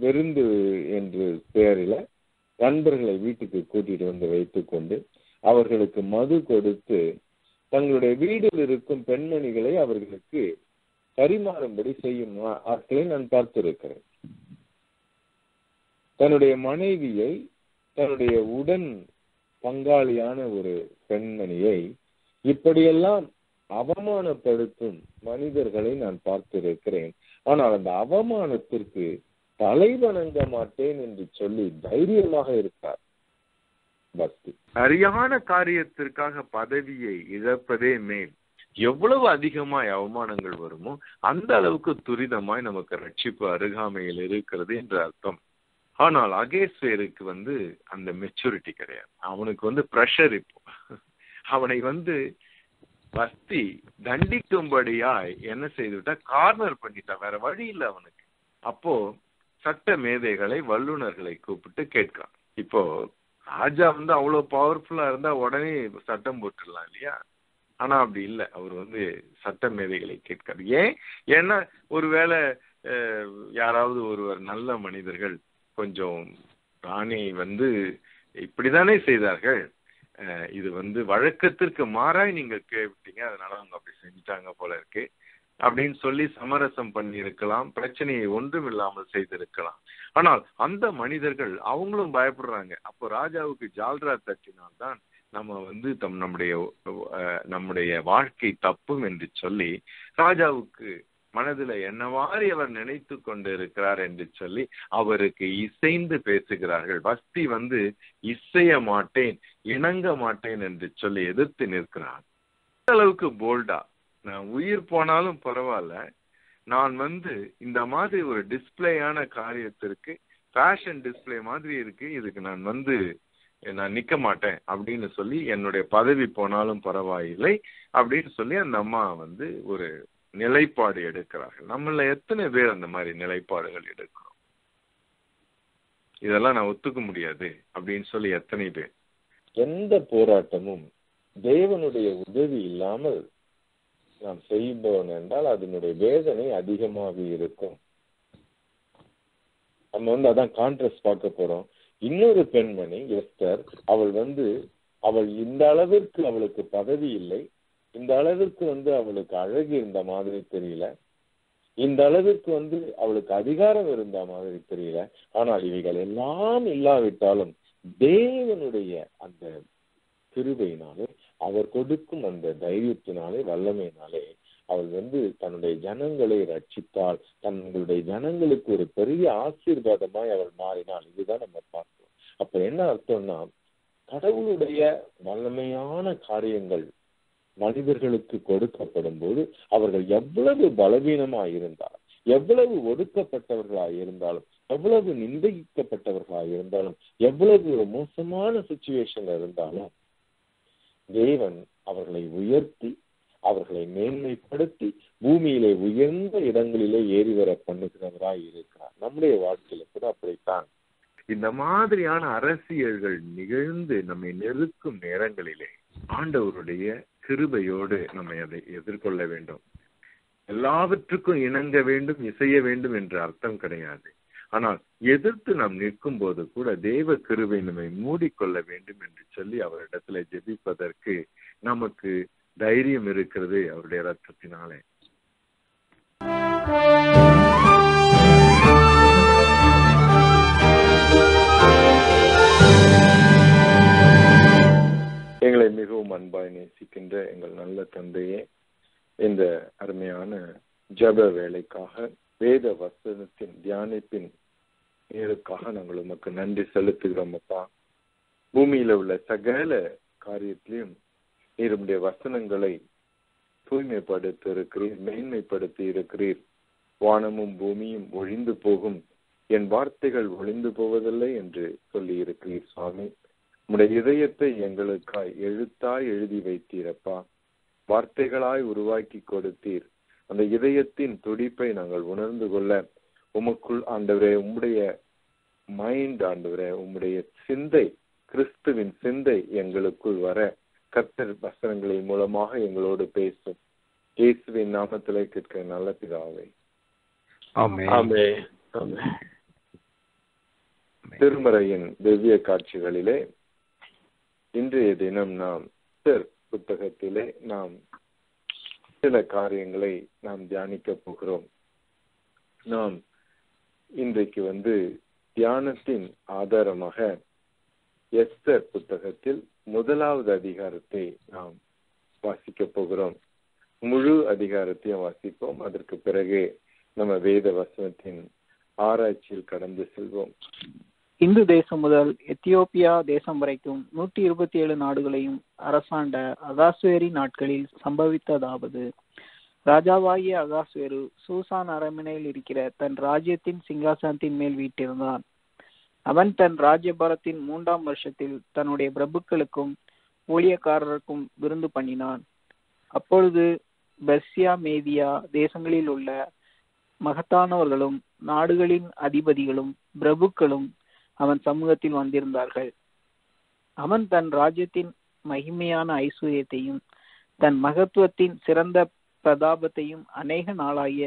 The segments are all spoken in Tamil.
விருந்து என்று பெயரில நண்பர்களை வீட்டுக்கு கூட்டிட்டு வந்து வைத்துக்கொண்டு அவர்களுக்கு மது கொடுத்து தங்களுடைய வீட்டில் இருக்கும் பெண்மணிகளை அவர்களுக்கு பரிமாறும்படி செய்யும் ஆட்களை நான் பார்த்திருக்கிறேன். தன்னுடைய மனைவியை, தன்னுடைய உடன் பங்காளியான ஒரு பெண்மணியை இப்படியெல்லாம் அவமானப்படுத்தும் மனிதர்களை நான் பார்த்திருக்கிறேன். ஆனால் அந்த அவமானத்திற்கு தலை வணங்க மாட்டேன் என்று சொல்லி தைரியமாக இருக்கார் பக்தி. சரியான காரியத்திற்காக பதவியை இழப்பதே மேல். எவ்வளவு அதிகமாய் அவமானங்கள் வருமோ அந்த அளவுக்கு துரிதமாய் நமக்கு ரட்சிப்பு அருகாமையில் இருக்கிறது என்று அர்த்தம். ஆனால் அகேஸ்வேருக்கு அந்த மெச்சூரிட்டி கிடையாது. அவனுக்கு பிரஷர். இப்போ அவனை வஸ்தி தண்டிக்கும்படியாய் என்ன செய்துவிட்டா, கார்னர் பண்ணிட்டா. வேற வழி இல்லை அவனுக்கு. அப்போ சட்ட மேதைகளை, வல்லுநர்களை கூப்பிட்டு கேட்கிறான். இப்போ ராஜா அவ்வளவு பவர்ஃபுல்லா இருந்தா உடனே சட்டம் போட்டுடலாம் இல்லையா? ஆனா அப்படி இல்லை. அவர் சட்ட மேதைகளை கேட்கிறார். ஏன்னா ஒருவேளை யாராவது ஒருவர் நல்ல மனிதர்கள் கொஞ்சம் ராணி இப்படித்தானே செய்தார்கள், இது வழக்கத்திற்கு மாறாய் நீங்க கேட்டீங்க, அதனால அவங்க அப்படி செஞ்சுட்டாங்க போல இருக்கு அப்படின்னு சொல்லி சமரசம் பண்ணி இருக்கலாம், பிரச்சனையை ஒன்றும் இல்லாமல் செய்திருக்கலாம். ஆனால் அந்த மனிதர்கள் அவங்களும் பயப்படுறாங்க. அப்போ ராஜாவுக்கு ஜால்ரா தட்டினால்தான் நம்ம நம்முடைய வாழ்க்கை தப்பும் என்று சொல்லி ராஜாவுக்கு மனதில் என்னவாறு அவர் நினைத்து கொண்டு இருக்கிறார் என்று சொல்லி அவருக்கு இசைந்து பேசுகிறார்கள். வஸ்தி இசைய மாட்டேன், இணங்க மாட்டேன் என்று சொல்லி எதிர்த்து நிற்கிறார். இந்த அளவுக்கு போல்டா, நான் உயிர் போனாலும் பரவாயில்ல, நான் இந்த மாதிரி ஒரு டிஸ்பிளேயான காரியத்திற்கு, ஃபேஷன் டிஸ்பிளே மாதிரி இருக்கு, இதுக்கு நான் நிக்க மாட்டேன் அப்படின்னு சொல்லி, என்னுடைய பதவி போனாலும் பரவாயில்லை அப்படின்னு சொல்லி அந்த அம்மா ஒரு நிலைப்பாடு எடுக்கிறார்கள். நம்மள எத்தனை பேர் அந்த மாதிரி நிலைப்பாடுகள் எடுக்கிறோம்? இதெல்லாம் நான் ஒத்துக்க முடியாது அப்படின்னு சொல்லி எத்தனை பேர்? எந்த போராட்டமும் தேவனுடைய உதவி இல்லாமல் நாம் செய்வோம் என்றால் அதனுடைய வேதனை அதிகமாக இருக்கும். நம்ம அதான் கான்ட்ராஸ்ட் பார்க்க போறோம். இன்னொரு பெண்மணி எஸ்தர், அவள் இந்த அளவிற்கு அவளுக்கு பதவி இல்லை, இந்த அளவிற்கு அவளுக்கு அழகு இருந்த மாதிரி தெரியல, இந்த அளவிற்கு அவளுக்கு அதிகாரம் இருந்த மாதிரி தெரியல. ஆனால் இவைகள் எல்லாம் இல்லாவிட்டாலும் தேவனுடைய அந்த கிருபையினாலே, அவர் கொடுக்கும் அந்த தைரியத்தினாலே, வல்லமையினாலே அவள் தன்னுடைய ஜனங்களை ரட்சித்தாள். தன்னுடைய ஜனங்களுக்கு ஒரு பெரிய ஆசீர்வாதமாய் அவள் மாறினாள். இதுதான் நம்ம பார்க்கிறோம். அப்ப என்ன அர்த்தம்னா, கடவுளுடைய வல்லமையான காரியங்கள் மனிதர்களுக்கு கொடுக்கப்படும் போது அவர்கள் எவ்வளவு பலவீனமாய் இருந்தாலும், எவ்வளவு ஒடுக்கப்பட்டவர்களாய் இருந்தாலும், எவ்வளவு நிந்திக்கப்பட்டவர்களாய் இருந்தாலும், எவ்வளவு மோசமான சிச்சுவேஷன்ல இருந்தாலும் தேவன் அவர்களை உயர்த்தி, அவர்களை மேன்மைப்படுத்தி, பூமியிலே உயர்ந்த இடங்களிலே ஏறி வர பண்ணுகிறவராய் இருக்கிறார். நம்முடைய வாழ்க்கையில கூட அப்படித்தான். இந்த மாதிரியான அரசியல்கள் நிகழ்ந்து நம்மை நெருக்கும் நேரங்களிலே ஆண்டவருடைய கிருபையோடு நம்மை அதை எதிர்கொள்ள வேண்டும். எல்லாவற்றுக்கும் இணங்க வேண்டும், இசைய வேண்டும் என்ற அர்த்தம் கிடையாது. ஆனால் எதிர்த்து நாம் நிற்கும் போது கூட தேவ கிருபை நம்மை மூடிக்கொள்ள வேண்டும் என்று சொல்லி அவரிடத்துல ஜெபிப்பதற்கு நமக்கு தைரியம் இருக்கிறது அவருடைய ரத்தத்தினாலே. எங்களை மிகவும் அன்பாய் நேசிக்கின்ற எங்கள் நல்ல தந்தையே, இந்த அருமையான ஜப வேலைக்காக, வேத வசனத்தின் தியானிப்பின் நேருக்காக நாங்கள் உமக்கு நன்றி செலுத்துகிறோம். அப்பா, பூமியில உள்ள சகல காரியத்திலையும் நீருடைய வசனங்களை தூய்மைப்படுத்தி இருக்கிறீர், மேன்மைப்படுத்தி இருக்கிறீர். வானமும் பூமியும் ஒழிந்து போகும், என் வார்த்தைகள் ஒழிந்து போவதில்லை என்று சொல்லி இருக்கிறீர். சுவாமி, உம்முடைய இதயத்தை எங்களுக்காய் எழுத்தாய் எழுதி வைத்தீரப்பா, வார்த்தைகளாய் உருவாக்கி கொடுத்தீர். அந்த இதயத்தின் துடிப்பை நாங்கள் உணர்ந்து கொள்ள உமக்குள் ஆண்டவரே, உம்முடைய மைண்ட் ஆண்டவரே, உம்முடைய சிந்தை, கிறிஸ்துவின் சிந்தை எங்களுக்குள் வர கர்த்தர் வசனங்களின் மூலமாக எங்களோடு பேசும். இயேசுவின் நாமத்திலே கேட்கிற நல்ல பிதாவே, ஆமென். ஆமென். திருமறையின் திவ்ய காட்சிகளிலே இன்றைய தினம் நாம் புத்தகத்திலே நாம் சில காரியங்களை நாம் தியானிக்க போகிறோம். நாம் இன்றைக்கு தியானத்தின் ஆதாரமாக எஸ்தர் புத்தகத்தில் 1வது அதிகாரத்தை நாம் வாசிக்க போகிறோம். முழு அதிகாரத்தையும் வாசிப்போம். அதற்கு பிறகு நம்ம வேத வசனத்தின் ஆராய்ச்சியில் கடந்து செல்வோம். இந்து தேசம் முதல் எத்தியோப்பியா தேசம் வரைக்கும் 127 நாடுகளையும் அரசாண்ட அகாஸ்வேரி நாட்களில் சம்பவித்ததாவது: ராஜாவாகிய அகாஸ்வேரு சூசான் அரண்மனையில் இருக்கிற தன் ராஜ்யத்தின் சிங்காசனத்தின் மேல் வீட்டிருந்தான். அவன் தன் ராஜ்யபாரத்தின் 3ஆம் வருஷத்தில் தன்னுடைய பிரபுக்களுக்கும் ஊழியக்காரருக்கும் விருந்து பண்ணினான். அப்பொழுது பெர்சியா மேதியா தேசங்களில் உள்ள மகத்தானவர்களும் நாடுகளின் அதிபதிகளும் பிரபுக்களும் அவன் சமூகத்தில் வந்திருந்தார்கள். அவன் தன் ராஜ்யத்தின் மகிமையான ஐஸ்வர்யத்தையும் தன் மகத்துவத்தின் சிறந்த பிரதாபத்தையும் அநேக நாளாகிய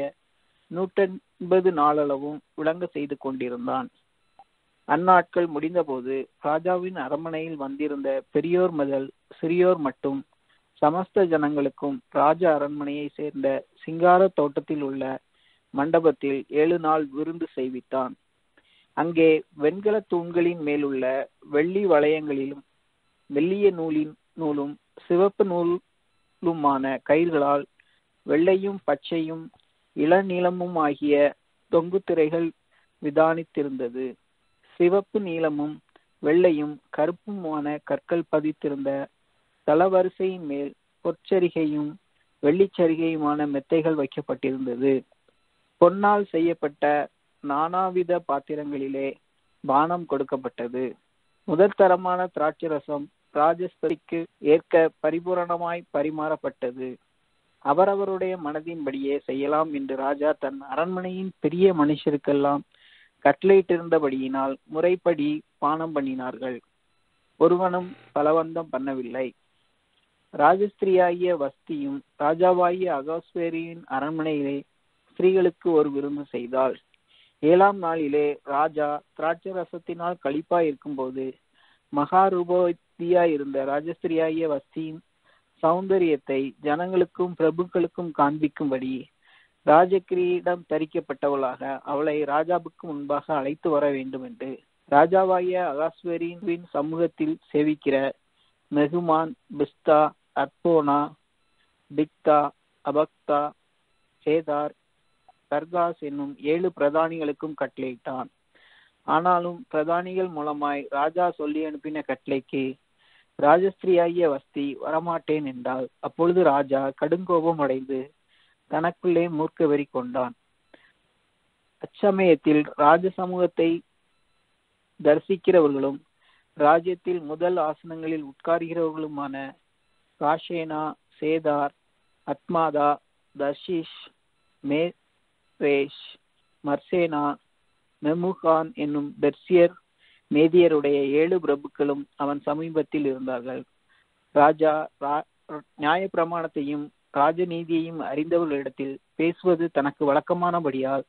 180 நாளளவும் விளங்க செய்து கொண்டிருந்தான். அந்நாட்கள் முடிந்தபோது ராஜாவின் அரண்மனையில் வந்திருந்த பெரியோர் முதல் சிறியோர் மட்டும் சமஸ்த ஜனங்களுக்கும் ராஜ அரண்மனையை சேர்ந்த சிங்கார தோட்டத்தில் உள்ள மண்டபத்தில் 7 நாள் விருந்து செய்வித்தான். அங்கே வெண்கல தூண்களின் மேலுள்ள வெள்ளி வளையங்களிலும் மெல்லிய நூலும் சிவப்பு நூலுமான கயிர்களால் வெள்ளையும் பச்சையும் இளநீளமும் ஆகிய தொங்கு திரைகள் விதானித்திருந்தது. சிவப்பு நீளமும் வெள்ளையும் கருப்புமான கற்கள் பதித்திருந்த தளவரிசையின் மேல் பொற்சரிகையும் வெள்ளிச்சரிகையுமான மெத்தைகள் வைக்கப்பட்டிருந்தது. பொன்னால் செய்யப்பட்ட நானாவித பாத்திரங்களிலே பானம் கொடுக்கப்பட்டது. முதல் தரமான திராட்சரசம் ராஜஸ்திரிக்கு ஏற்க பரிபூரணமாய் பரிமாறப்பட்டது. அவரவருடைய மனதின்படியே செய்யலாம் என்று ராஜா தன் அரண்மனையின் பெரிய மனுஷருக்கெல்லாம் கட்டளையிட்டிருந்தபடியினால் முறைப்படி பானம் பண்ணினார்கள். ஒருவனும் பலவந்தம் பண்ணவில்லை. ராஜஸ்திரியாகிய வஸ்தியும் ராஜாவாகிய அகாஸ்வேரியின் அரண்மனையிலே ஸ்திரீகளுக்கு ஒரு விருந்து செய்தாள். 7ஆம் நாளிலே ராஜா திராட்சரசத்தினால் களிப்பாய் இருக்கும்போது மகாரூபவதியாய் இருந்த ராஜஸ்திரியாகிய வஸ்தியின் சௌந்தரியத்தை ஜனங்களுக்கும் பிரபுக்களுக்கும் காண்பிக்கும்படி ராஜகிரீடம் தரிக்கப்பட்டவளாக அவளை ராஜாவுக்கு முன்பாக அழைத்து வர வேண்டும் என்று ராஜாவாகிய அகாஸ்வேரியின் சமூகத்தில் சேவிக்கிற மெகுமான், பிஸ்தா, அர்போனா, பிக்தா, அபக்தா, சேதார், கர்காஸ் என்னும் 7 பிரதானிகளுக்கும் கட்டளையிட்டான். ஆனாலும் பிரதானிகள் மூலமாய் ராஜா சொல்லி அனுப்பின கட்டளைக்கு ராஜஸ்திரியாகிய வஸ்தி வரமாட்டேன் என்றால், அப்பொழுது ராஜா கடுங்கோபம் அடைந்து தனக்குள்ளே மூர்க்க வெறி கொண்டான். அச்சமயத்தில் ராஜ சமூகத்தை தரிசிக்கிறவர்களும் ராஜ்யத்தில் முதல் ஆசனங்களில் உட்கார்கிறவர்களுமான காஷேனா, சேதார், அத்மாதா, தர்ஷிஷ், மேரேஷ், மர்சேனா, மெமுகான் என்னும் பெர்சியர் மேதியருடைய 7 பிரபுக்களும் அவன் சமீபத்தில் இருந்தார்கள். ராஜா நியாயப்பிரமாணத்தையும் ராஜநீதியையும் அறிந்தவர்களிடத்தில் பேசுவது தனக்கு வழக்கமானபடியால்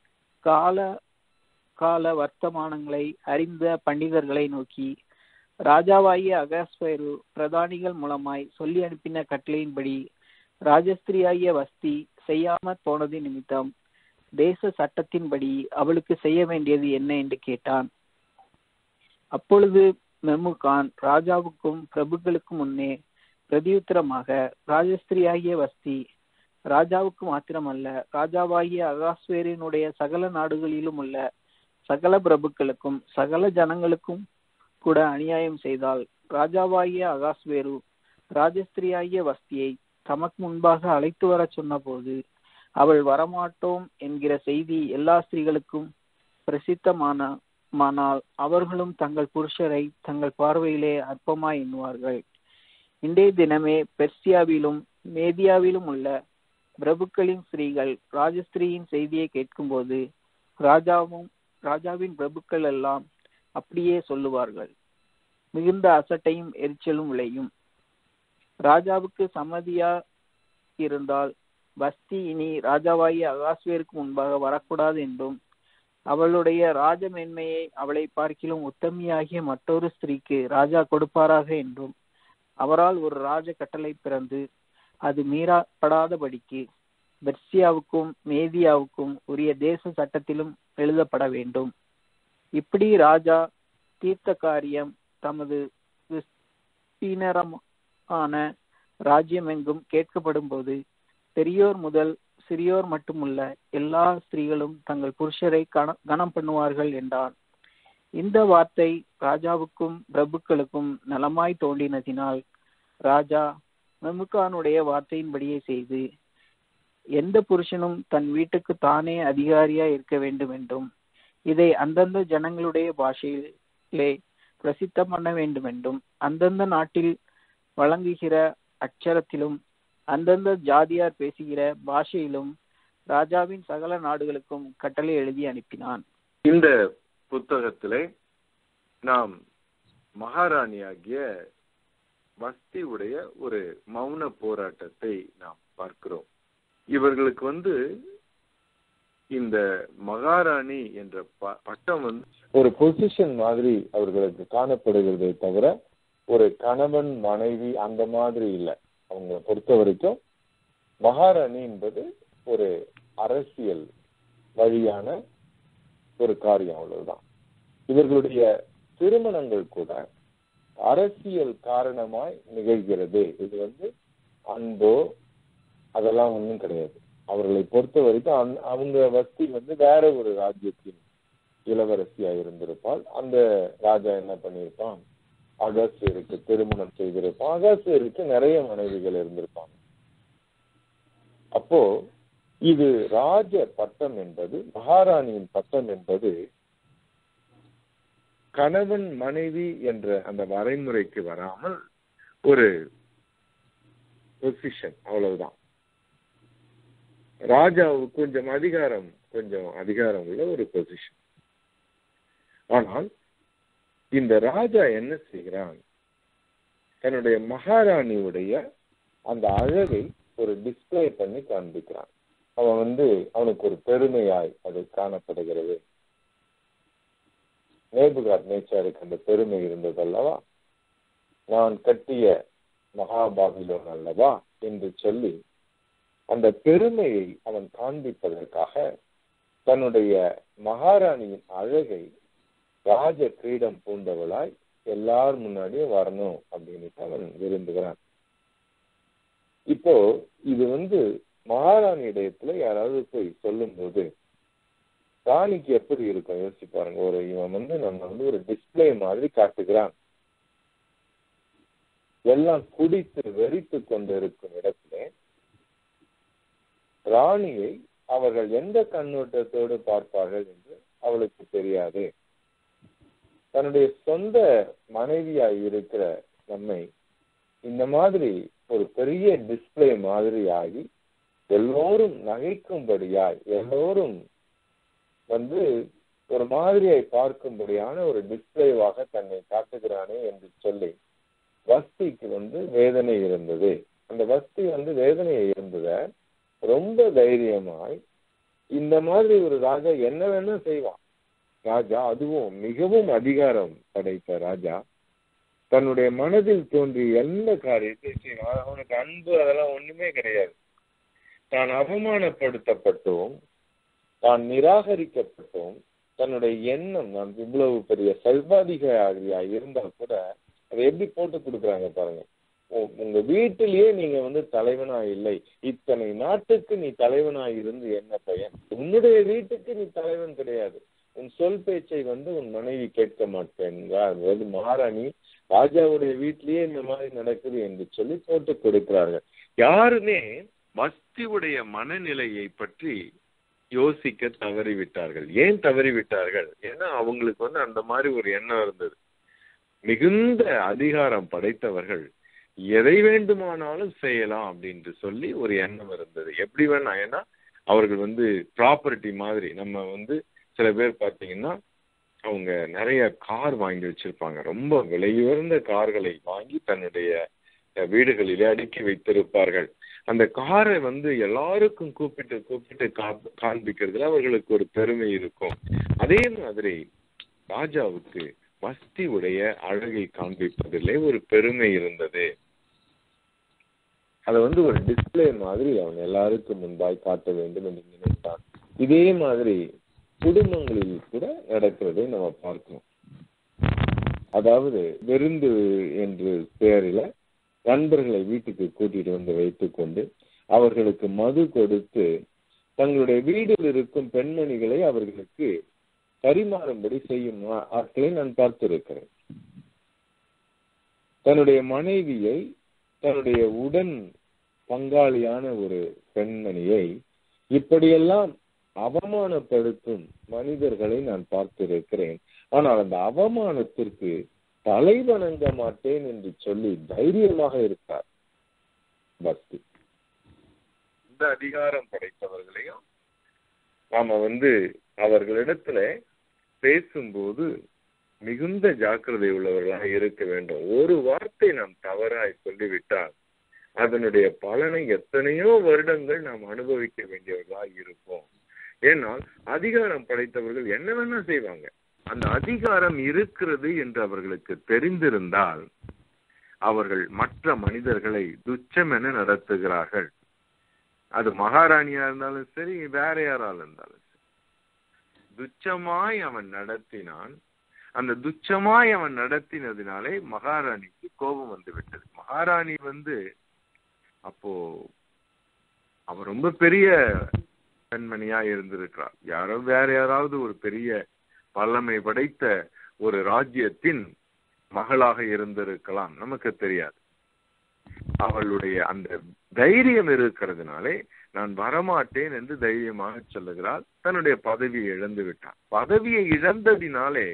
கால வர்த்தமானங்களை அறிந்த பண்டிதர்களை நோக்கி, ராஜாவாகிய அகாஸ்வேரு பிரதானிகள் மூலமாய் சொல்லி அனுப்பின கட்டளையின்படி ராஜஸ்திரியாகிய வஸ்தி செய்யாமற் போனது நிமித்தம் தேச சட்டத்தின்படி அவளுக்கு செய்ய வேண்டியது என்ன என்று கேட்டான். அப்பொழுது மெமுகான் ராஜாவுக்கும் பிரபுக்களுக்கும் முன்னே பிரதியுத்தரமாக, ராஜஸ்திரியாகிய வஸ்தி ராஜாவுக்கு மாத்திரமல்ல, ராஜாவாகிய அகாஸ்வேரினுடைய சகல நாடுகளிலும் உள்ள சகல பிரபுக்களுக்கும் சகல ஜனங்களுக்கும் கூட அநியாயம் செய்தால், ராஜாவாகிய அகாஸ்வேரு ராஜஸ்திரியாகிய வஸ்தியை தமக்கு முன்பாக அழைத்து வர சொன்ன போது அவள் வரமாட்டோம் என்கிற செய்தி எல்லா ஸ்திரீகளுக்கும் பிரசித்தமானால் அவர்களும் தங்கள் புருஷரை தங்கள் பார்வையிலே அற்பமாய் எண்ணுவார்கள். இன்றைய தினமே பெர்சியாவிலும் மேதியாவிலும் உள்ள பிரபுக்களின் ஸ்திரீகள் ராஜஸ்திரியின் செய்தியை கேட்கும்போது ராஜாவின் பிரபுக்கள் எல்லாம் அப்படியே சொல்லுவார்கள். மிகுந்த அசட்டையும் எரிச்சலும் விளையும். ராஜாவுக்கு சம்மதியா இருந்தால் வஸ்தி இனி ராஜாவாகிய அகாஸ்வேருக்கு முன்பாக வரக்கூடாது என்றும், அவளுடைய ராஜமேன்மையை அவளை பார்க்கிலும் உத்தமியாகிய மற்றொரு ஸ்திரீக்கு ராஜா கொடுப்பாராக என்றும், அவரால் ஒரு ராஜ கட்டளை பிறந்து அது மீறப்படாதபடிக்கு பெர்சியாவுக்கும் மேதியாவுக்கும் உரிய தேச சட்டத்திலும் எழுதப்பட வேண்டும். இப்படி ராஜா தீர்த்த காரியம் தமது விஸ்தீர்ணமான ராஜ்யமெங்கும் கேட்கப்படும் போது பெரியோர் முதல் சிறியோர் மட்டுமுள்ள எல்லா ஸ்திரீகளும் தங்கள் புருஷரை கனம் பண்ணுவார்கள் என்றான். இந்த வார்த்தை ராஜாவுக்கும் பிரபுக்களுக்கும் நலமாய் தோன்றினதினால் ராஜா மெமுகானுடைய வார்த்தையின்படியே செய்து, எந்த புருஷனும் தன் வீட்டுக்கு தானே அதிகாரியா இருக்க வேண்டும் என்றும், இதை அந்தந்த ஜனங்களுடைய பாஷையிலே பிரசித்தம் பண்ண வேண்டும் என்றும், அந்தந்த நாட்டில் வழங்குகிற அச்சரத்திலும் அந்தந்த ஜாதியார் பேசுகிற பாஷையிலும் ராஜாவின் சகல நாடுகளுக்கும் கட்டளை எழுதி அனுப்பினான். இந்த புத்தகத்திலே நாம் மகாராணியாகிய வஸ்தியுடைய ஒரு மௌன போராட்டத்தை நாம் பார்க்கிறோம். இவர்களுக்கு இந்த மகாராணி என்ற பட்டம் ஒரு பொசிஷன் மாதிரி அவர்களுக்கு காணப்படுகிறதை தவிர ஒரு கணவன் மனைவி அந்த மாதிரி இல்லை. அவங்க பொறுத்த வரைக்கும் மகாராணி என்பது ஒரு அரசியல் வழியான ஒரு காரியம், அவ்வளவுதான். இவர்களுடைய திருமணங்கள் கூட அரசியல் காரணமாய் நிகழ்கிறது. இது அன்போ அதெல்லாம் ஒன்றும் கிடையாது. அவர்களை பொறுத்த வரைக்கும் அவங்க வஸ்தி வேற ஒரு ராஜ்யத்தின் இளவரசியா இருந்திருப்பாள். அந்த ராஜா என்ன பண்ணியிருப்பான், அகஸ்தியருக்கு திருமணம் செய்திருப்பான். அகஸ்தியருக்கு நிறைய மனைவிகள் இருந்திருப்பாங்க. அப்போ இது ராஜ பட்டம் என்பது, மகாராணியின் பட்டம் என்பது கணவன் மனைவி என்ற அந்த வரைமுறைக்கு வராமல் ஒரு பொசிஷன், அவ்வளவுதான். ராஜாவுக்கு கொஞ்சம் அதிகாரம் உள்ள ஒரு பொசிஷன். ஆனால் இந்த ராஜா என்ன செய்கிறான், தன்னுடைய மகாராணியுடைய அந்த அழகை ஒரு டிஸ்பிளே பண்ணி காண்பிக்கிறான். அவனுக்கு ஒரு பெருமையாய் அது காணப்படுகிறது. நேபுகாத்நேச்சாருக்கு அந்த பெருமை இருந்தது அல்லவா, நான் கட்டிய மகாபாபிலோன் அல்லவா என்று சொல்லி அந்த பெருமையை அவன் காண்பிப்பதற்காக தன்னுடைய மகாராணியின் அழகை ராஜ கிரீடம் பூண்டவளாய் எல்லார் முன்னாடியும் வரணும் அப்படின்னு அவன் விரும்புகிறான். இப்போ இது மகாராணி இடத்துல யாராவது போய் சொல்லும் போது ராணிக்கு எப்படி இருக்கும் யோசிச்சு பாருங்க. இவன் நம்ம ஒரு டிஸ்பிளே மாதிரி காட்டுகிறான். எல்லாம் குடித்து வெறித்து கொண்டு இருக்கும் இடத்துல ராணியை அவர்கள் எந்த கண்ணோட்டத்தோடு பார்ப்பார்கள் என்று அவளுக்கு தெரியாது. தன்னுடைய சொந்த மனைவியாய் இருக்கிற நம்மை இந்த மாதிரி ஒரு பெரிய டிஸ்பிளே மாதிரி ஆகி எல்லோரும் நகைக்கும்படியாய், எல்லோரும் ஒரு மாதிரியாய் பார்க்கும்படியான ஒரு டிஸ்பிளேவாக தன்னை காட்டுகிறானே என்று சொல்லி வஸ்திக்கு வேதனை இருந்தது. அந்த வஸ்தி வேதனையை இருந்தத ரொம்ப தைரியமாய் இந்த மாதிரி ஒரு ராஜா என்ன வேணா செய்வான். ராஜா, அதுவும் மிகவும் அதிகாரம் படைத்த ராஜா, தன்னுடைய மனதில் தோன்றிய எந்த காரியத்தை செய்வான். அவனுக்கு அன்பு அதெல்லாம் ஒண்ணுமே கிடையாது. தான் அவமானப்படுத்தப்பட்டோம், தான் நிராகரிக்கப்பட்டோம், தன்னுடைய எண்ணம் நான் இவ்வளவு பெரிய சர்வாதிகாரியா இருந்தா கூட அதை எப்படி போட்டு கொடுக்குறாங்க பாருங்க. உங்க வீட்டிலேயே நீங்க தலைவனா இல்லை, இத்தனை நாட்டுக்கு நீ தலைவனா இருந்து என்ன பயன்? உன்னுடைய வீட்டுக்கு நீ தலைவன் கிடையாது. உன் சொல் பேச்சை உன் மனைவி கேட்க மாட்டேன்கிறார். மகாராணி ராஜாவுடைய வீட்டிலேயே இந்த மாதிரி நடக்குது என்று சொல்லி போட்டு கொடுக்கிறார்கள். யாருமே வஸ்தியுடைய மனநிலையை பற்றி யோசிக்க தவறிவிட்டார்கள். ஏன் தவறிவிட்டார்கள்? ஏன்னா அவங்களுக்கு அந்த மாதிரி ஒரு எண்ணம் இருந்தது. மிகுந்த அதிகாரம் படைத்தவர்கள் எதை வேண்டுமானாலும் செய்யலாம் அப்படின்னு சொல்லி ஒரு எண்ணம் இருந்தது. எப்படி வேணா, ஏன்னா அவர்கள் ப்ராப்பர்ட்டி மாதிரி. நம்ம சில பேர் பார்த்தீங்கன்னா அவங்க நிறைய கார் வாங்கி வச்சிருப்பாங்க. ரொம்ப விலையுயர்ந்த கார்களை வாங்கி தன்னுடைய வீடுகளிலே அடுக்கி வைத்திருப்பார்கள். அந்த காரை வந்து எல்லாருக்கும் கூப்பிட்டு காண்பிக்கிறதுல அவர்களுக்கு ஒரு பெருமை இருக்கும். அதே மாதிரி ராஜாவுக்கு வஸ்தி உடைய அழகை காண்பிப்பதிலே ஒரு பெருமை இருந்தது. அதை வந்து ஒரு டிஸ்பிளே மாதிரி அவன் எல்லாருக்கும் முன்பாய் காட்ட வேண்டும் என்று நினைத்தான். இதே மாதிரி குடும்பங்களில் கூட நடக்கிறதை நம்ம பார்க்கிறோம். அதாவது விருந்து என்று பெயரில நண்பர்களை வீட்டுக்கு கூட்டிட்டு வந்து வைத்துக் கொண்டு அவர்களுக்கு மது கொடுத்து தங்களுடைய வீட்டில் இருக்கும் பெண்மணிகளை அவர்களுக்கு பரிமாறும்படி செய்யும் ஆட்களை நான் பார்த்திருக்கிறேன். தன்னுடைய மனைவியை, தன்னுடைய உடன் பங்காளியான ஒரு பெண்மணியை இப்படியெல்லாம் அவமானப்படுத்தும் மனிதர்களை நான் பார்த்திருக்கிறேன். ஆனால் அந்த அவமானத்திற்கு தலை வணங்க மாட்டேன் என்று சொல்லி தைரியமாக இருக்கார் பக்தி. இந்த அதிகாரம் படைத்தவர்களையும் நாம வந்து அவர்களிடத்துல பேசும்போது மிகுந்த ஜாக்கிரதை உள்ளவர்களாக இருக்க வேண்டும். ஒரு வார்த்தை நாம் தவறாய் சொல்லிவிட்டால் அதனுடைய பலனை எத்தனையோ வருடங்கள் நாம் அனுபவிக்க வேண்டியவர்களாக இருப்போம். ஏனால் அதிகாரம் படைத்தவர்கள் என்ன வேணா செய்வாங்க. அந்த அதிகாரம் இருக்கிறது என்று அவர்களுக்கு தெரிந்திருந்தால் அவர்கள் மற்ற மனிதர்களை துச்சம் என நடத்துகிறார்கள். அது மகாராணியா இருந்தாலும் சரி, வேற யாரால் இருந்தாலும் சரி, துச்சமாய் அவன் நடத்தினான். அந்த துச்சமாய் அவன் நடத்தினதினாலே மகாராணிக்கு கோபம் வந்து விட்டது. மகாராணி வந்து அப்போ அவ ரொம்ப பெரிய பெண்மணியா இருந்திருக்கிறார். யாரோ வேற யாராவது ஒரு பெரிய வல்லமை படைத்த ஒரு ராஜ்யத்தின் மகளாக இருந்திருக்கலாம், நமக்கு தெரியாது. அவளுடைய அந்த தைரியம் இருக்கிறதுனாலே நான் வரமாட்டேன் என்று தைரியமாக சொல்லுகிறாள். தன்னுடைய பதவியை இழந்து விட்டான். பதவியை இழந்ததினாலே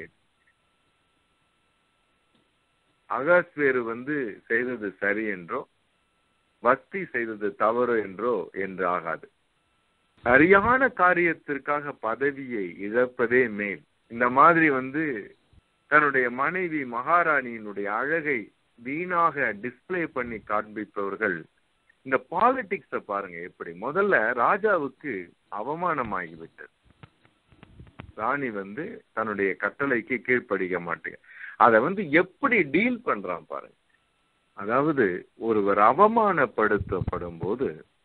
அகாஸ்வேரு வந்து செய்தது சரி என்றோ வஸ்தி செய்தது தவறு என்றோ என்று ஆகாது. சரியான காரியத்திற்காக பதவியை இழப்பதே மேல். இந்த மாதிரி வந்து தன்னுடைய மனைவி மகாராணியினுடைய அழகை வீணாக டிஸ்பிளே பண்ணி காண்பிப்பவர்கள். இந்த பாலிடிக்ஸ பாருங்க எப்படி. முதல்ல ராஜாவுக்கு அவமானமாகிவிட்டது. ராணி வந்து தன்னுடைய கட்டளைக்கு கீழ்ப்படிக்க மாட்டேங்க. அதை வந்து எப்படி டீல் பண்றான் பாருங்க. அதாவது ஒருவர் அவமானப்படுத்தப்படும் போது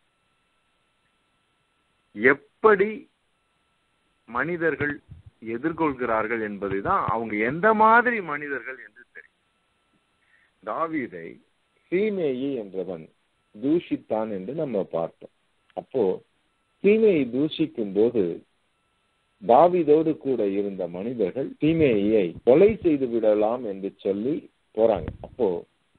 எப்படி மனிதர்கள் எதிர்கொள்கிறார்கள் என்பதுதான் அவங்க எந்த மாதிரி மனிதர்கள் என்று தெரியும். தாவீதை சீமேயி என்றவன் தூஷித்தான் என்று நம்ம பார்த்தோம். அப்போ சீமேயை தூஷிக்கும் போது தாவீதோடு கூட இருந்த மனிதர்கள் சீமேயை கொலை செய்து விடலாம் என்று சொல்லி போறாங்க. அப்போ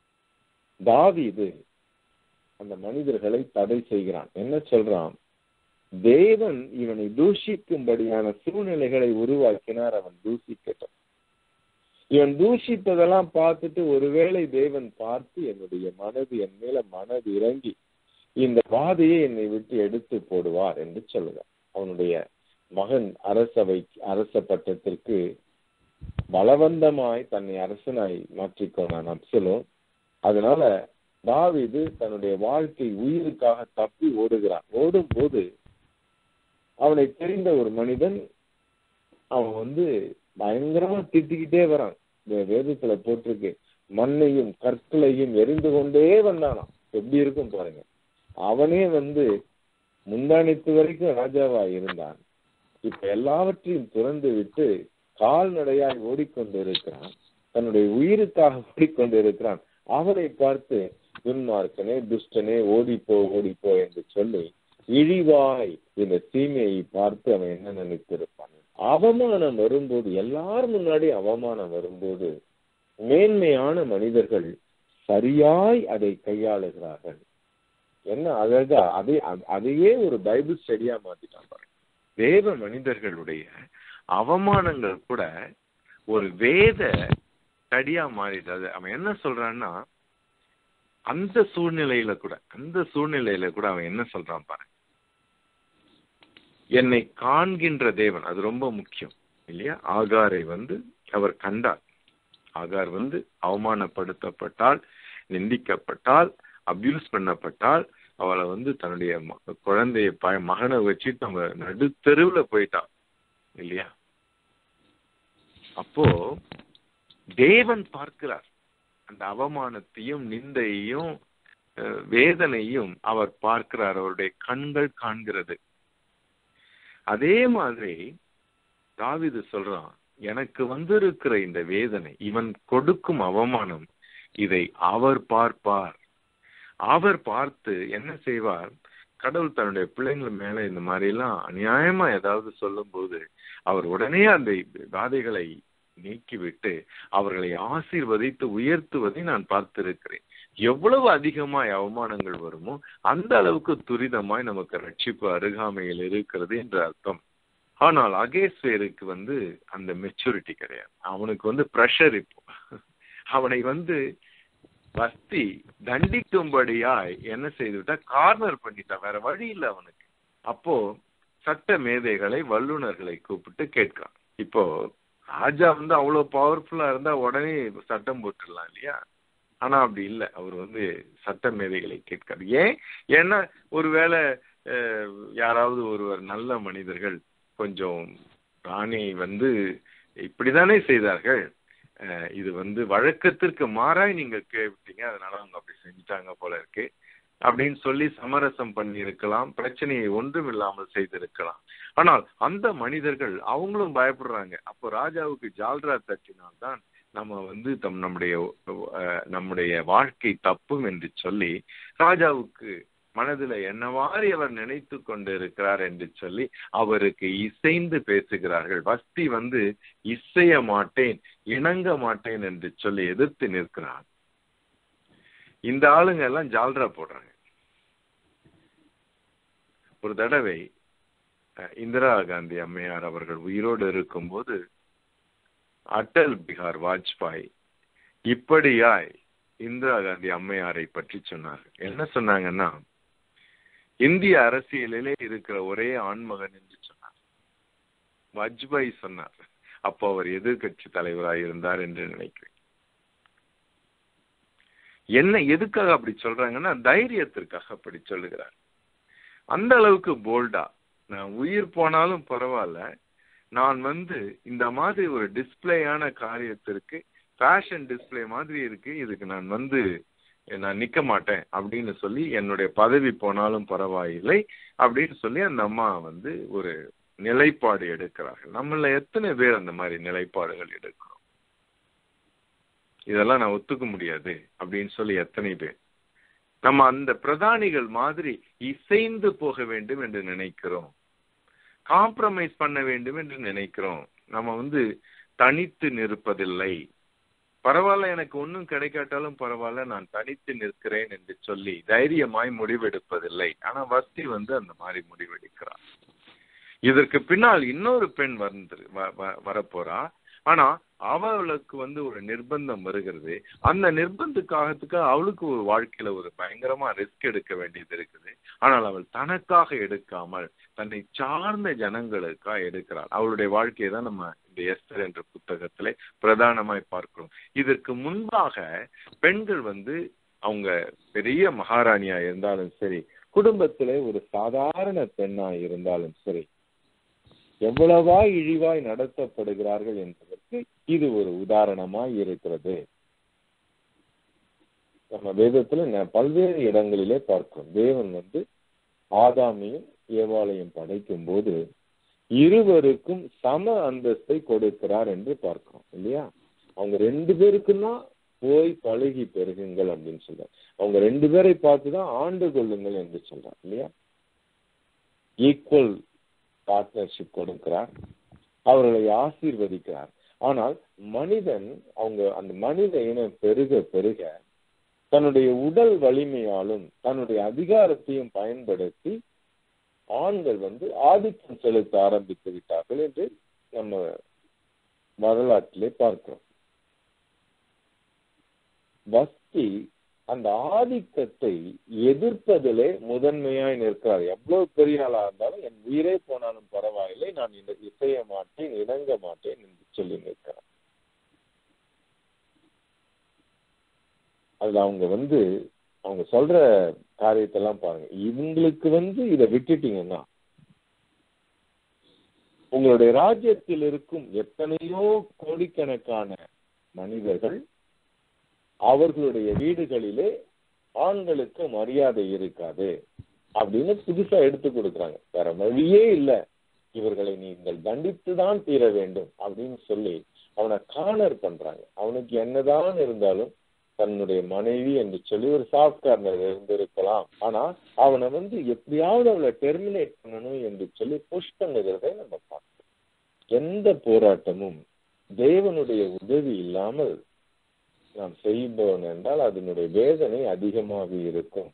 தாவீது அந்த மனிதர்களை தடை செய்கிறான். என்ன சொல்றான்? தேவன் இவனை தூஷிக்கும்படியான சூழ்நிலைகளை உருவாக்கினார், அவன் தூஷிக்கட்டும். இவன் தூஷித்ததெல்லாம் பார்த்துட்டு ஒருவேளை தேவன் பார்த்து என்னுடைய மனது என் மேல மனது இறங்கி இந்த வாதையை என்னை விட்டு எடுத்து போடுவார் என்று சொல்லுவார். அவனுடைய மகன் அரச பட்டத்திற்கு பலவந்தமாய் தன்னை அரசனாய் மாற்றிக்கொண்டான் அப்சலோம். அதனால தாவீது தன்னுடைய வாழ்க்கை உயிருக்காக தப்பி ஓடுகிறான். ஓடும்போது அவனை தெரிந்த ஒரு மனிதன் அவன் வந்து பயங்கரமா திட்டிக்கிட்டே வரான். வேதத்துல போட்டிருக்கு, மண்ணையும் கற்களையும் எரிந்து கொண்டே வந்தானாம். எப்படி இருக்கும் பாருங்க. அவனே வந்து முந்தானித்து வரைக்கும் ராஜாவா இருந்தான். இப்ப எல்லாவற்றையும் துறந்து விட்டு கால்நடையாய் ஓடிக்கொண்டிருக்கிறான். தன்னுடைய உயிருக்காக ஓடிக்கொண்டிருக்கிறான். அவனை பார்த்து துன்மார்க்கனே, துஷ்டனே, ஓடிப்போ ஓடிப்போ என்று சொல்லி இழிவாய் இந்த சீமையை பார்த்து அவன் என்ன நினைத்திருப்பான்? அவமானம் வரும்போது, எல்லாரும் முன்னாடி அவமானம் வரும்போது மேன்மையான மனிதர்கள் சரியாய் அதை கையாளுகிறார்கள். என்ன அழகா அதையே ஒரு பைபிள் ஸ்டடியா மாத்திட்டான் பாருங்க. தேவ மனிதர்களுடைய அவமானங்கள் கூட ஒரு வேத ஸ்டடியா மாறிட்டது. அவன் என்ன சொல்றான்னா, அந்த சூழ்நிலையில கூட அவன் என்ன சொல்றான் பாருங்க. என்னை காண்கின்ற தேவன், அது ரொம்ப முக்கியம் இல்லையா? ஆகாரை வந்து அவர் கண்டார். ஆகார் வந்து அவமானப்படுத்தப்பட்டால், நிந்திக்கப்பட்டால், அபியூஸ் பண்ணப்பட்டால் அவளை வந்து தன்னுடைய குழந்தைய மகனை வச்சுட்டு நம்ம நடுத்தெருவுல போயிட்டா இல்லையா? அப்போ தேவன் பார்க்கிறார் அந்த அவமானத்தையும் நிந்தையையும் வேதனையும் அவர் பார்க்கிறார். அவருடைய கண்கள் காண்கிறது. அதே மாதிரி தாவீது சொல்றான், எனக்கு வந்திருக்கிற இந்த வேதனை, இவன் கொடுக்கும் அவமானம், இதை அவர் பார்ப்பார். அவர் பார்த்து என்ன செய்வார்? கடவுள் தன்னுடைய பிள்ளைங்கள் மேல இந்த மாதிரி எல்லாம் அநியாயமா ஏதாவது சொல்லும் போது அவர் உடனே அந்த வாதைகளை நீக்கிவிட்டு அவர்களை ஆசீர்வதித்து உயர்த்துவதை நான் பார்த்திருக்கிறேன். எவ்வளவு அதிகமாய் அவமானங்கள் வருமோ அந்த அளவுக்கு துரிதமாய் நமக்கு ரட்சிப்பு அருகாமையில் இருக்கிறது என்று அர்த்தம். ஆனால் அகேஸ்வேருக்கு அந்த மெச்சூரிட்டி கிடையாது. அவனுக்கு பிரஷர். இப்போ அவனை வஸ்தி தண்டிக்கும்படியாய் என்ன செய்துவிட்டா, கார்னர் பண்ணிட்டா. வேற வழி இல்லை அவனுக்கு. அப்போ சட்ட மேதைகளை வல்லுநர்களை கூப்பிட்டு கேட்கிறான். இப்போ ராஜா அவ்வளவு பவர்ஃபுல்லா இருந்தா உடனே சட்டம் போட்டுடலாம் இல்லையா? ஆனா அப்படி இல்லை. அவர் சட்ட மேதைகளை கேட்கிறார். ஏன்னா ஒருவேளை யாராவது ஒருவர் நல்ல மனிதர்கள் கொஞ்சம் ராணி இப்படிதானே செய்தார்கள், இது வழக்கத்திற்கு மாறாய் நீங்க கேட்டீங்க, அதனால அவங்க அப்படி செஞ்சுட்டாங்க போல இருக்கு அப்படின்னு சொல்லி சமரசம் பண்ணி இருக்கலாம், பிரச்சனையை ஒன்றும் இல்லாமல் செய்திருக்கலாம். ஆனால் அந்த மனிதர்கள் அவங்களும் பயப்படுறாங்க. அப்போ ராஜாவுக்கு ஜால்ரா தட்டினால்தான் நம்ம நம்முடைய வாழ்க்கை தப்பும் என்று சொல்லி ராஜாவுக்கு மனதில் என்னவாறு அவர் நினைத்து கொண்டு இருக்கிறார் என்று சொல்லி அவருக்கு இசைந்து பேசுகிறார்கள். வஸ்தி இசைய மாட்டேன், இணங்க மாட்டேன் என்று சொல்லி எதிர்த்து நிற்கிறார். இந்த ஆளுங்க எல்லாம் ஜால்ரா போடுறாங்க. ஒரு தடவை இந்திரா காந்தி அம்மையார் அவர்கள் உயிரோடு இருக்கும்போது அடல் பிகார் வாஜ்பாய் இப்படியாய் இந்திரா காந்தி அம்மையாரை பற்றி சொன்னார்கள். என்ன சொன்னாங்கன்னா, இந்திய அரசியலிலே இருக்கிற ஒரே ஆண்மகன் என்று சொன்னார். வாஜ்பாய் சொன்னார். அப்போ அவர் எதிர்கட்சி தலைவராக இருந்தார் என்று நினைக்கிறேன். என்ன எதுக்காக அப்படி சொல்றாங்கன்னா, தைரியத்திற்காக அப்படி சொல்லுகிறார். அந்த அளவுக்கு போல்டா, நான் உயிர் போனாலும் பரவாயில்ல, நான் இந்த மாதிரி ஒரு டிஸ்பிளேயான காரியத்திற்கு, ஃபேஷன் டிஸ்பிளே மாதிரி இருக்கு, இதுக்கு நான் நிக்க மாட்டேன் அப்படின்னு சொல்லி, என்னுடைய பதவி போனாலும் பரவாயில்லை அப்படின்னு சொல்லி அந்த அம்மா ஒரு நிலைப்பாடு எடுக்கிறார்கள். நம்மள எத்தனை பேர் அந்த மாதிரி நிலைப்பாடுகள் எடுக்கிறோம்? இதெல்லாம் நான் ஒத்துக்க முடியாது அப்படின்னு சொல்லி எத்தனை பேர் நம்ம அந்த பிரதானிகள் மாதிரி இசைந்து போக வேண்டும் என்று நினைக்கிறோம், காம்ப்ரமைஸ் பண்ண வேண்டும் என்று நினைக்கிறோம். நம்ம தனித்து நிற்பதில்லை. பரவாயில்ல, எனக்கு ஒன்றும் கிடைக்காட்டாலும் பரவாயில்ல, நான் தனித்து நிற்கிறேன் என்று சொல்லி தைரியமாய் முடிவெடுப்பதில்லை. ஆனா வஸ்தி அந்த மாதிரி முடிவெடுக்கிறார். இதற்கு பின்னால் இன்னொரு பெண் வரப்போறா. ஆனா அவளுக்கு ஒரு நிர்பந்தம் வருகிறது. அந்த நிர்பந்தத்துக்காக அவளுக்கு ஒரு வாழ்க்கையில ஒரு பயங்கரமா ரிஸ்க் எடுக்க வேண்டியது இருக்குது. ஆனால் அவள் தனக்காக எடுக்காமல் தன்னை சார்ந்த ஜனங்களுக்காக எடுக்கிறாள். அவளுடைய வாழ்க்கையை தான் நம்ம இந்த எஸ்தர் என்ற புத்தகத்திலே பிரதானமாய் பார்க்கிறோம். இதற்கு முன்பாக பெண்கள் அவங்க பெரிய மகாராணியா இருந்தாலும் சரி, குடும்பத்திலே ஒரு சாதாரண பெண்ணா இருந்தாலும் சரி, எவ்வளவா இழிவாய் நடத்தப்படுகிறார்கள் என்பதற்கு இது ஒரு உதாரணமாய் இருக்கிறது. நம்ம வேதத்துல பல்வேறு இடங்களிலே பார்க்கிறோம். தேவன் ஆதாமையும் ஏவாளையும் படைக்கும் போது இருவருக்கும் சம அந்தஸ்தை கொடுக்கிறார் என்று பார்க்கிறோம் இல்லையா? அவங்க ரெண்டு பேருக்கும் தான் போய் பழகி பெருகுங்கள் அப்படின்னு சொல்றார். அவங்க ரெண்டு பேரை பார்த்துதான் ஆண்டு கொள்ளுங்கள் என்று சொல்றார் இல்லையா? ஈக்குவல் பார்ட்னர்ஷிப் கொடுக்கிறார், அவர்களை ஆசீர்வதிக்கிறார். ஆனால் மனிதன் அந்த மனித இனம் பெருக பெருக தன்னுடைய உடல் வலிமையாலும் தன்னுடைய அதிகாரத்தையும் பயன்படுத்தி ஆண்கள் ஆதிக்கம் செலுத்த ஆரம்பித்து விட்டார்கள் என்று நம்ம வரலாற்றிலே பார்க்கிறோம். வஸ்தி அந்த ஆதிக்கத்தை எதிர்ப்பதிலே முதன்மையாய் நிற்கிறார். எவ்வளவு பெரிய ஆளா இருந்தாலும் என் உயிரே போனாலும் பரவாயில்லை, நான் இசைய மாட்டேன், இணங்க மாட்டேன் என்று சொல்லி நிற்கிறார். அதுல அவங்க அவங்க சொல்ற காரியத்தெல்லாம் பாருங்க. இவங்களுக்கு இதை விட்டுட்டீங்கன்னா உங்களுடைய ராஜ்யத்தில் இருக்கும் எத்தனையோ கோடிக்கணக்கான மனிதர்கள் அவர்களுடைய வீடுகளிலே ஆண்களுக்கு மரியாதை இருக்காது அப்படின்னு புதுசா எடுத்து கொடுக்குறாங்க. வேற வழியே இல்லை, இவர்களை நீங்கள் தண்டித்துதான் தீர வேண்டும் அப்படின்னு சொல்லி அவனை கார்னர் பண்றாங்க. அவனுக்கு என்னதான் இருந்தாலும் தன்னுடைய மனைவி என்று சொல்லி ஒரு சாஃப்ட் கார்னர் இருந்திருக்கலாம், ஆனா அவனை எப்படியாவது அவளை டெர்மினேட் பண்ணணும் என்று சொல்லி புஷ் பண்ணுகிறதை நம்ம பார்க்கிறோம். எந்த போராட்டமும் தேவனுடைய உதவி இல்லாமல் நாம் செய்வோம் என்றால் அதனுடைய வேதனை அதிகமாக இருக்கும்.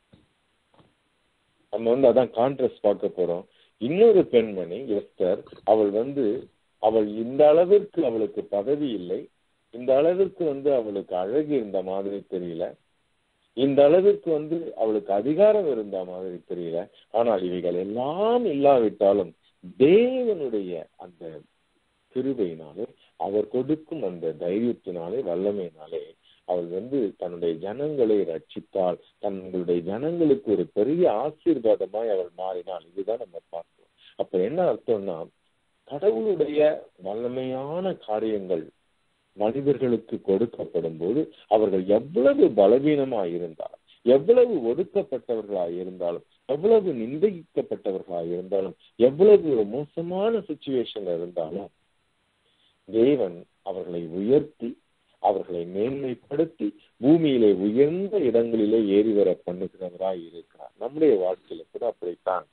நம்ம அதான் கான்ட்ராஸ்ட் பார்க்க போறோம். இன்னொரு பெண்மணி எஸ்தர், அவள் இந்த அளவிற்கு அவளுக்கு பதவி இல்லை, இந்த அளவிற்கு அவளுக்கு அழகு இருந்த மாதிரி தெரியல, இந்த அளவிற்கு அவளுக்கு அதிகாரம் இருந்த மாதிரி தெரியல. ஆனால் இவைகள் எல்லாம் இல்லாவிட்டாலும் தேவனுடைய அந்த கிருபையினாலே, அவர் கொடுக்கும் அந்த தைரியத்தினாலே, வல்லமையினாலே அவள் தன்னுடைய ஜனங்களை ரட்சித்தாள். தன்னுடைய ஜனங்களுக்கு ஒரு பெரிய ஆசீர்வாதமாய் அவள் மாறினாள். இதுதான் நம்ம பார்க்கிறோம். அப்ப என்ன அர்த்தம்னா, கடவுளுடைய வல்லமையான காரியங்கள் மனிதர்களுக்கு கொடுக்கப்படும் போது அவர்கள் எவ்வளவு பலவீனமாய் இருந்தாலும், எவ்வளவு ஒடுக்கப்பட்டவர்களாய் இருந்தாலும், எவ்வளவு நிந்திக்கப்பட்டவர்களாய் இருந்தாலும், எவ்வளவு மோசமான சிச்சுவேஷன்ல இருந்தாலும் தேவன் அவர்களை உயர்த்தி அவர்களை மேன்மைப்படுத்தி பூமியிலே உயர்ந்த இடங்களிலே ஏறி வர பண்ணுகிறவராய் இருக்கிறார். நம்முடைய வாழ்க்கையில கூட அப்படித்தான்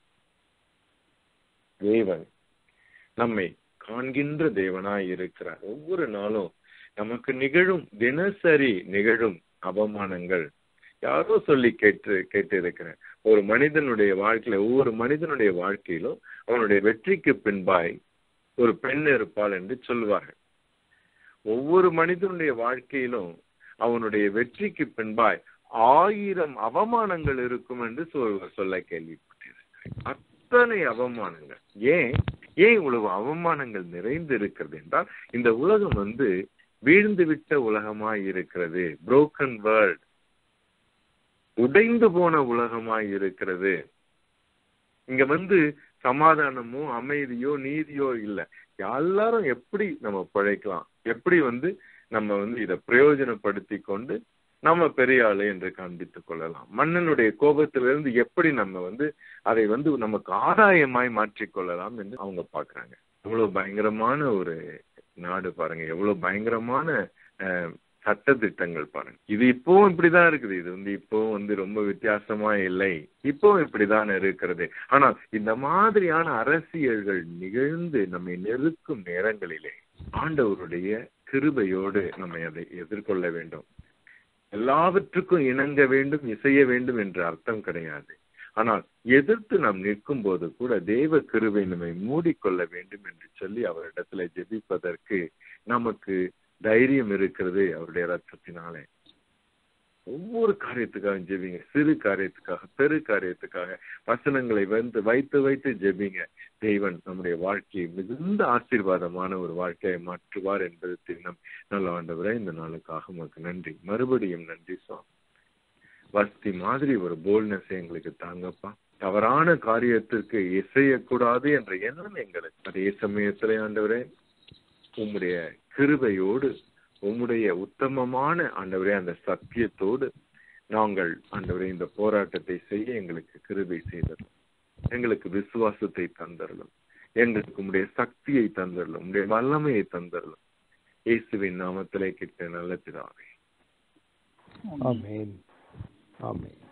தேவன் நம்மை காண்கின்ற தேவனாய் இருக்கிறார். ஒவ்வொரு நாளும் நமக்கு தினசரி நிகழும் அவமானங்கள் யாரோ சொல்லி கேட்டு இருக்கிறேன். ஒரு மனிதனுடைய வாழ்க்கையில, ஒவ்வொரு மனிதனுடைய வாழ்க்கையிலும் அவனுடைய வெற்றிக்கு பின்பாய் ஒரு பெண் இருப்பாள் என்று சொல்வார்கள். ஒவ்வொரு மனிதனுடைய வாழ்க்கையிலும் அவனுடைய வெற்றிக்கு பின்பாய் 1000 அவமானங்கள் இருக்கும் என்று சொல்ல கேள்விப்பட்டிருக்கிறேன். அத்தனை அவமானங்கள். ஏன் இவ்வளவு அவமானங்கள் நிறைந்து இருக்கிறது என்றால், இந்த உலகம் வீழ்ந்து விட்ட உலகமாய் இருக்கிறது. புரோக்கன் வேர்ல்ட், உடைந்து போன உலகமாய் இருக்கிறது. இங்க சமாதானமோ அமைதியோ நீதியோ இல்லை. எல்லாரும் எப்படி நம்ம பிழைக்கலாம், எப்படி நம்ம இதை பிரயோஜனப்படுத்தி கொண்டு நம்ம பெரிய ஆளு என்று காண்பித்துக் கொள்ளலாம், மன்னனுடைய கோபத்திலிருந்து எப்படி நம்ம அதை நமக்கு ஆதாயமாய் மாற்றிக்கொள்ளலாம் என்று அவங்க பாக்குறாங்க. எவ்வளவு பயங்கரமான ஒரு நாடு பாருங்க, எவ்வளவு பயங்கரமான சட்ட திட்டங்கள் பாருங்க. இது இப்பவும் இப்படிதான் இருக்குது. இது இப்பவும் ரொம்ப வித்தியாசமா இல்லை, இப்பவும் இப்படிதான் இருக்கிறது. ஆனால் இந்த மாதிரியான அரசியல்கள் நிகழ்ந்து நம்மை நெருக்கும் நேரங்களிலே ஆண்டவருடைய கிருபையோடு நம்ம அதை எதிர்கொள்ள வேண்டும். எல்லாவற்றுக்கும் இணங்க வேண்டும், இசைய வேண்டும் என்ற அர்த்தம் கிடையாது. ஆனால் எதிர்த்து நாம் நிற்கும் போது கூட தேவ கிருபை நம்மை மூடிக்கொள்ள வேண்டும் என்று சொல்லி அவரிடத்துல ஜெபிப்பதற்கு நமக்கு தைரியம் இருக்கிறது. அவருடைய ரத்தத்தினாலே ஒவ்வொரு காரியத்துக்காக ஜெபிங்க. சிறு காரியத்துக்காக, பெரு காரியத்துக்காக வசனங்களை வைத்து ஜெபிங்க. தேவன் நம்முடைய வாழ்க்கையை மிகுந்த ஆசீர்வாதமான ஒரு வாழ்க்கையை மாற்றுவார் என்பது தினம். நல்ல ஆண்டவரே, இந்த நாளுக்காக உங்களுக்கு நன்றி, மறுபடியும் நன்றி சுவாமி. வஸ்தி மாதிரி ஒரு போல்ட்னஸ் எங்களுக்கு தாங்கப்பா. தவறான காரியத்திற்கு இசையக்கூடாது என்ற எண்ணம் எங்களுக்கு. அதே சமயத்துல ஆண்டவரே, உம்முடைய கிருபையோடு, உம்முடைய உத்தமமான ஆண்டவரே அந்த சத்தியத்தோடு நாங்கள் ஆண்டவரே இந்த போராட்டத்தை செய்ய எங்களுக்கு கிருபை செய்தரலாம். எங்களுக்கு விசுவாசத்தை தந்தரலாம், எங்களுக்கு உம்முடைய சக்தியை தந்தரலாம், உம்முடைய வல்லமையை தந்தரலாம். இயேசுவின் நாமத்திலே கேட்ட நல்ல பிதாவே, ஆமென். ஆமென்.